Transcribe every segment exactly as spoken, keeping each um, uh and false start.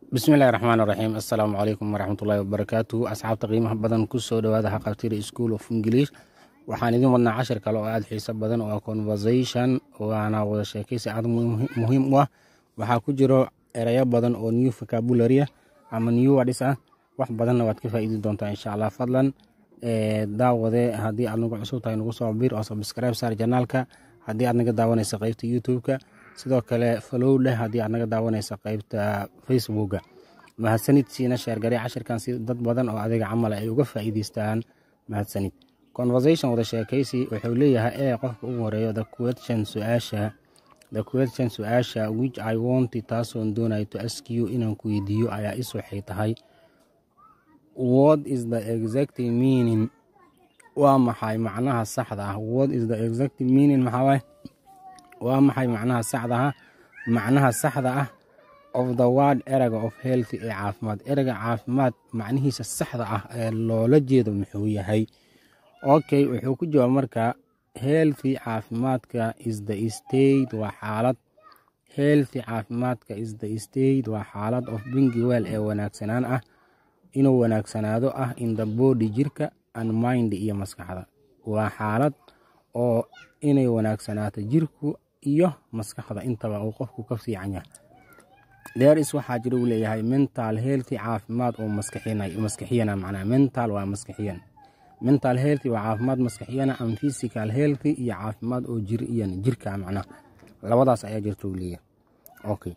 بسم الله الرحمن الرحيم. السلام عليكم ورحمة الله وبركاته. أصحاب تقييمها بدن كسو دوادا حقابتير سكول اوف انجليش. waxaan idin wadnaa cashir kale oo aad xiiso badan oo conversation waana wada sheekaysi aad muhiim u ah. waxaa ku jiro erayo badan oo new vocabulary ama new words ah. wax badanna waad ka faa'iidi doontaa insha Allah. Fadlan ee daawade haddii aad nagu cusub tahay nagu soo biir oo subscribe saar channelka. haddii aad naga daawanayso qaybta YouTube-ka, sidoo kale follow leh haddii aad naga daawanayso qaybta Facebook-ga. mahadsanid siina share gari cashirkan si dad badan oo adiga camal ay uga faa'iideystaan. mahadsanid. conversation wada sheekaysi wuxuu leeyahay ee qofka ugu horeeyo the question su'aasha the question su'aasha which I want taasoo doonayo to ask you inaan ku weydiiyo ayaa is waxay tahay what is the exact meaning waa maxay macnaha saxda ah. what is the exact meaning maxaa waay waa maxay macnaha saxda ah macnaha saxda ah of the word eraga of health ee caafimaad. eraga caafimaad macnihiisa saxda ah ee loola jeedo muxuu yahay? okay, wuxuu ku jawaab marka healthy caafimaadka is the state waa xaalad healthy caafimaadka is the state waa xaalad of being well ee wanaagsanaan ah inuu wanaagsanaado ah in the body jirka and mind iyo maskaxda. waa xaalad oo inay wanaagsanaato jirku iyo maskaxda intaba uu qofku ka fiican yahay. there is waxaa jira uu leeyahay mental healthy caafimaad oo maskaxiyana maskaxiyana macnaha mental waa maskaxiyan mental health waa caafimaad maskaxiyana and physical health iyo caafimaad oo jir iyo jirka macnaha labadaas ayaa jirta uu leeyahay. okay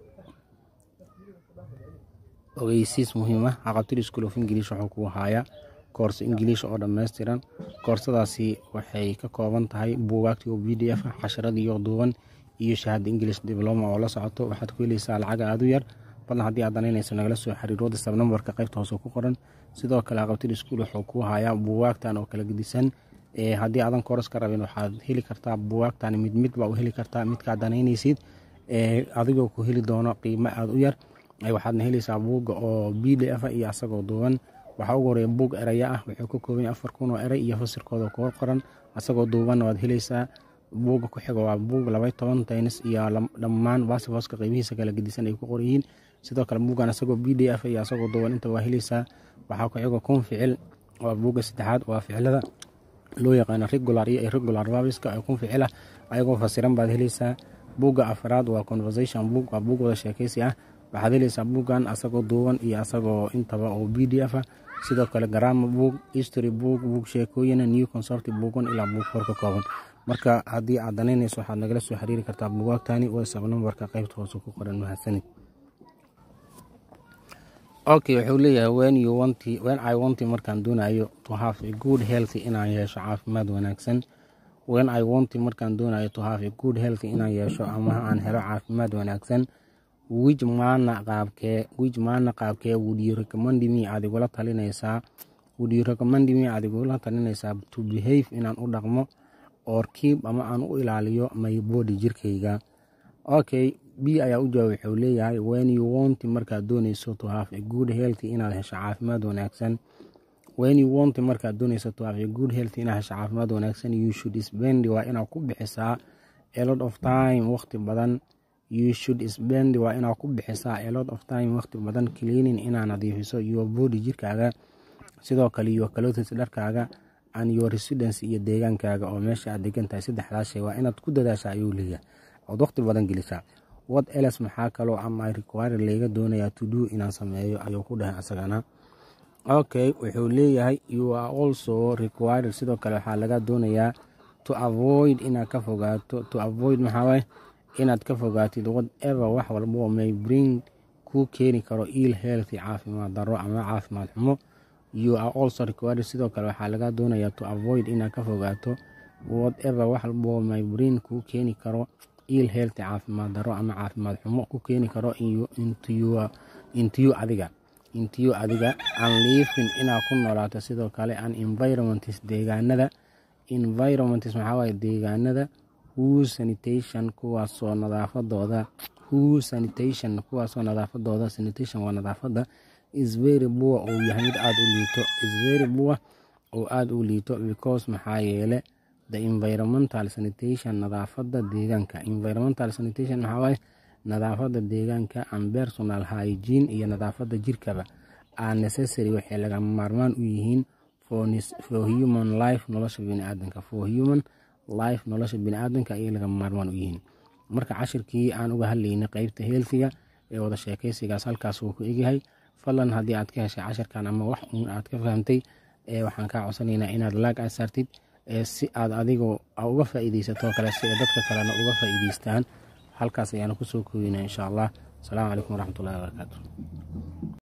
ogeysiis muhiim ah. Haqabtir School of English wuxuu ku hayaa course English oo dhameystiran. koorsadaasi waxay ka kooban tahay buugaagta oo P D F ah, casharada iyo duuban iyo shahaado English diploma oo la socoto. waxaad ku helaysaa lacag aad u yar. fadlan haddii aad danaynayso nagala soo xiriiro WhatsApp numberka qaybta hoose ku qoran. sidoo kale Haqabtir School wuxuu ku hayaa buugaagtan oo kala gedisan. ee haddii aadan course ka rabin waxaad heli kartaa buugaagtan mid mid baa u heli kartaa midka aad danaynaysid ee adigoo ku heli doono qiimo aad u yar. ay waxaadna helaysaa buuga oo P D F iyo asagoo duuban. waxaa ugu horeeya buug eraya ah wuxuu ka kooban yahay afar kun oo eray iyo fasirkooda ku qoran. asagoo duuban waad helaysaa. buuga ku xiga waa buug laba iyo toban taynis iyo dhammaan waasifaska qaybihiisa kala gedisan ay ku qoran yihiin. sidoo kale buugan asagoo P D F iyo asagoo duuban inta waa helaysaa. waxaa ku xiga kun ficil waa buuga saddexaad waa ficilada loo yaqaan regular iyo irregular verbs-ka ay kun ficil ah ayagoo fasiran baad helaysaa. buuga afraad waa conversation book waa buug wada sheekaysi ah. waxaad helaysaa buugan asagoo duuban iyo asagoo intaba oo P D F ah. sidoo kale grammar book, history book, book sheekooyin, new concept bookan ilaa book four ka kooban. marka haddii aad danaynayso waxaad nagala soo xiriiri kartaa buugaagtani WhatsApp numberka qaybta hoose ku qoran. mahadsanid. okay wuxuu leeyahay when you want when I want markaan doonayo to have a good health inaan yeesho caafimaad wanaagsan. when I want markaan doonayo to have a good health inaan yeesho ama aan helo caafimaad wanaagsan which maana qaabkee which maana qaabkee would you recommend me adigula talinaysaa would you recommend me adigula talinaysaa to behave inaan u dhaqmo or keep ama aan u ilaaliyo my body jirkayga. okay b ayaa u jawaab wuxuu leeyahay when you want markaad doonayso to have a good health inaad hesho caafimaad wanaagsan when you want markaad doonayso to have a good health inaad hesho caafimaad wanaagsan you should spend waa inaad ku bixisaa a lot of time waqti badan you should spend waa inaad ku bixisaa a lot of time waqti badan cleaning inaad nadiifiso your body jirkaaga. sidoo kale your clothes dharkaaga and your residence iyo deegaankaaga oo meesha aad degan tahay. saddexdaas shay waa inaad ku dadaashaa ayuu leeyahay ood waqti badan gelisaa. what else maxaa kaloo ama require laga doonayaa to do inaan sameeyo ayuu ku dhahay asagana. okay wuxuu leeyahay you are also required sidoo kale waxaa laga doonayaa to avoid inaad ka fogaato to avoid maxaa waay inaad ka fogaatid whatever wax walba oo may bring ku keeni karo ill health caafimaad darro ama caafimaad xumo. you are also required sidoo kale waxaa laga doonayaa to avoid inaad ka fogaato whatever wax walba oo may bring ku keeni karo ill health caafimaad darro ama caafimaad xumo ku keeni karo into you into you adiga into you adiga and living inaad ku noolaato sidoo kale an environments deegaanada environments maxaa waaye deegaanada whose sanitation kuwaasoo nadaafadooda whose sanitation kuwaasoo nadaafadooda sanitation waa nadaafada is very poor oo yahay mid aad u liito is very poor oo aad u liito because maxaa yeele the environmental sanitation nadaafada deegaanka environmental sanitation maxaa waaye nadaafadda deegaanka and personal hygiene iyo nadaafadda jirkaba are necessary waxay lagama maarmaan u yihiin for, for human life nolosha bini'aadanka for human life nolosha bini'aadanka ayay lagama maarmaan u yihiin. Marka cashirkii aan uga hadlaynay qaybta healthiga ee wada sheekaysigaas halkaas wuu ku egyahay. Fadlan haddii aad ka heshay cashirkan ama wax uun aad ka fahamtay ee waxaan kaa codsanaynaa inaad like aad saartid ee si aad adigoo uga faa'iidaysato kale si ay dadka kalena uga faa'iidaystaan. halkaas ayaanu ku soo koobaynaa insha Allah. Assalaamu calaykum waraxmatullaahi wabarakaatuh.